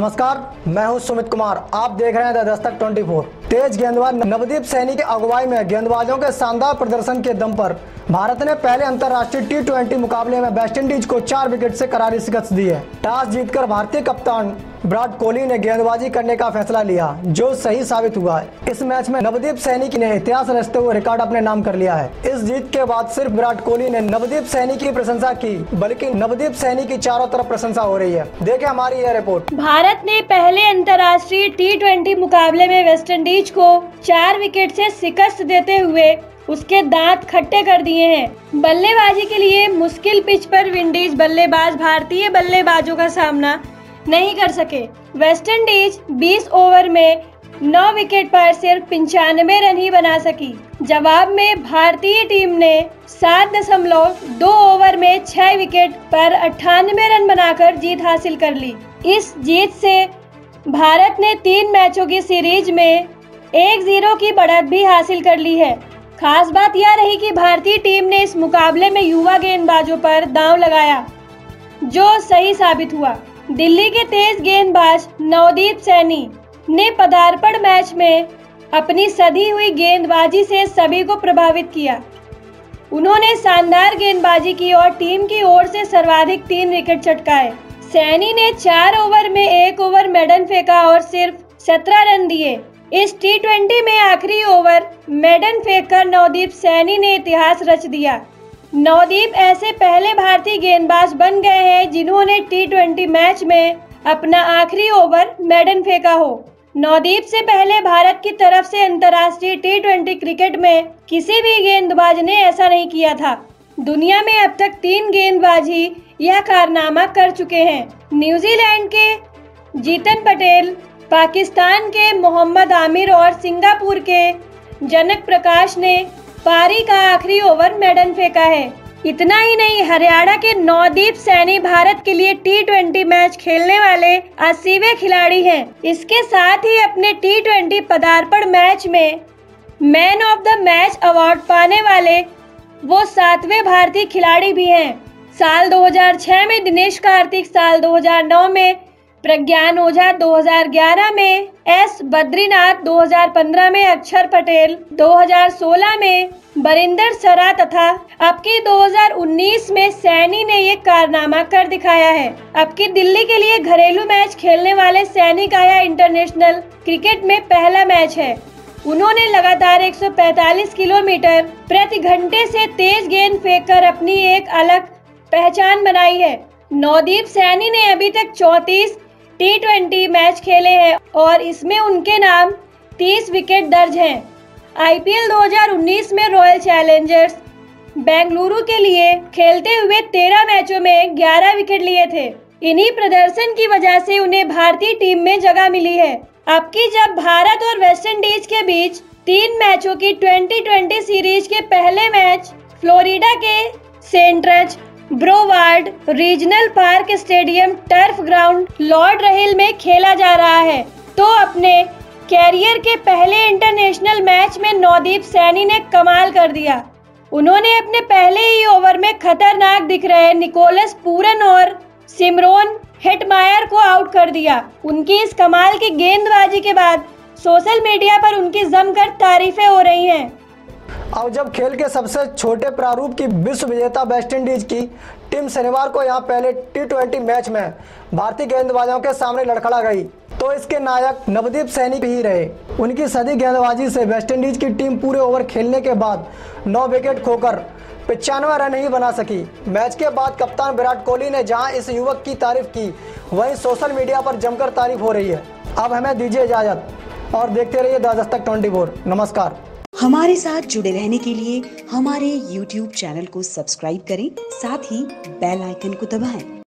नमस्कार, मैं हूं सुमित कुमार। आप देख रहे हैं द दस्तक 24। तेज गेंदबाज नवदीप सैनी की अगुवाई में गेंदबाजों के शानदार प्रदर्शन के दम पर भारत ने पहले अंतर्राष्ट्रीय टी20 मुकाबले में वेस्टइंडीज को 4 विकेट से करारी शिकस्त दी है। टॉस जीतकर भारतीय कप्तान विराट कोहली ने गेंदबाजी करने का फैसला लिया, जो सही साबित हुआ है। इस मैच में नवदीप सैनी ने इतिहास रचते हुए रिकॉर्ड अपने नाम कर लिया है। इस जीत के बाद सिर्फ विराट कोहली ने नवदीप सैनी की प्रशंसा की, बल्कि नवदीप सैनी की चारों तरफ प्रशंसा हो रही है। देखें हमारी यह रिपोर्ट। भारत ने पहले अंतर्राष्ट्रीय टी20 मुकाबले में वेस्टइंडीज को 4 विकेट से शिकस्त देते हुए उसके दांत खट्टे कर दिए हैं। बल्लेबाजी के लिए मुश्किल पिच पर विंडीज बल्लेबाज भारतीय बल्लेबाजों का सामना नहीं कर सके। वेस्टइंडीज 20 ओवर में 9 विकेट पर सिर्फ 95 रन ही बना सकी। जवाब में भारतीय टीम ने 7.2 ओवर में 6 विकेट पर 98 रन बनाकर जीत हासिल कर ली। इस जीत से भारत ने 3 मैचों की सीरीज में 1-0 की बढ़त भी हासिल कर ली है। खास बात यह रही कि भारतीय टीम ने इस मुकाबले में युवा गेंदबाजों पर दांव लगाया, जो सही साबित हुआ। दिल्ली के तेज गेंदबाज नवदीप सैनी ने पदार्पण मैच में अपनी सधी हुई गेंदबाजी से सभी को प्रभावित किया। उन्होंने शानदार गेंदबाजी की और टीम की ओर से सर्वाधिक 3 विकेट चटकाए। सैनी ने 4 ओवर में 1 ओवर मेडन फेंका और सिर्फ 17 रन दिए। इस टी20 में आखिरी ओवर मेडन फेंककर नवदीप सैनी ने इतिहास रच दिया। नवदीप ऐसे पहले भारतीय गेंदबाज बन गए हैं जिन्होंने टी20 मैच में अपना आखिरी ओवर मेडन फेंका हो। नवदीप से पहले भारत की तरफ से अंतर्राष्ट्रीय टी20 क्रिकेट में किसी भी गेंदबाज ने ऐसा नहीं किया था। दुनिया में अब तक 3 गेंदबाज ही यह कारनामा कर चुके हैं। न्यूजीलैंड के जीतन पटेल, पाकिस्तान के मोहम्मद आमिर और सिंगापुर के जनक प्रकाश ने पारी का आखिरी ओवर मेडन फेंका है। इतना ही नहीं, हरियाणा के नवदीप सैनी भारत के लिए टी20 मैच खेलने वाले 80वें खिलाड़ी हैं। इसके साथ ही अपने टी20 पदार्पण मैच में man of the match award पाने वाले वो 7वें भारतीय खिलाड़ी भी हैं। साल 2006 में दिनेश कार्तिक, साल 2009 में प्रज्ञान ओझा, 2011 में एस बद्रीनाथ, 2015 में अक्षर पटेल, 2016 में बरिंदर सरा तथा अब की 2019 में सैनी ने ये कारनामा कर दिखाया है। अब की दिल्ली के लिए घरेलू मैच खेलने वाले सैनी का यह इंटरनेशनल क्रिकेट में पहला मैच है। उन्होंने लगातार 145 किलोमीटर प्रति घंटे से तेज गेंद फेंककर अपनी एक अलग पहचान बनाई है। नवदीप सैनी ने अभी तक 34 टी20 मैच खेले हैं और इसमें उनके नाम 30 विकेट दर्ज हैं। आईपीएल 2019 में रॉयल चैलेंजर्स बेंगलुरु के लिए खेलते हुए 13 मैचों में 11 विकेट लिए थे। इन्हीं प्रदर्शन की वजह से उन्हें भारतीय टीम में जगह मिली है। अब की जब भारत और वेस्टइंडीज के बीच 3 मैचों की 2020 सीरीज के पहले मैच फ्लोरिडा के Central Broward Regional Park stadium turf ground Lauderhill में खेला जा रहा है, तो अपने कैरियर के पहले इंटरनेशनल मैच में नवदीप सैनी ने कमाल कर दिया। उन्होंने अपने पहले ही ओवर में खतरनाक दिख रहे निकोलस पूरन और सिमरोन हेटमायर को आउट कर दिया। उनकी इस कमाल की गेंदबाजी के बाद सोशल मीडिया पर उनकी जमकर तारीफें हो रही हैं। अब जब खेल के सबसे छोटे प्रारूप की विश्व विजेता वेस्टइंडीज की टीम शनिवार को यहाँ पहले टी20 मैच में भारतीय गेंदबाजों के सामने लड़खड़ा गई, तो इसके नायक नवदीप सैनी ही रहे। उनकी सदी गेंदबाजी से वेस्टइंडीज की टीम पूरे ओवर खेलने के बाद 9 विकेट खोकर 95 रन ही बना सकी। मैच के बाद कप्तान विराट कोहली ने जहां इस युवक की तारीफ की, वहीं सोशल मीडिया पर जमकर तारीफ हो रही है। अब हमें दीजिए इजाजत और देखते रहिए द दस्तक 24। नमस्कार। हमारे साथ जुड़े रहने के लिए हमारे YouTube चैनल को सब्सक्राइब करें, साथ ही बेल आइकन को दबाएं।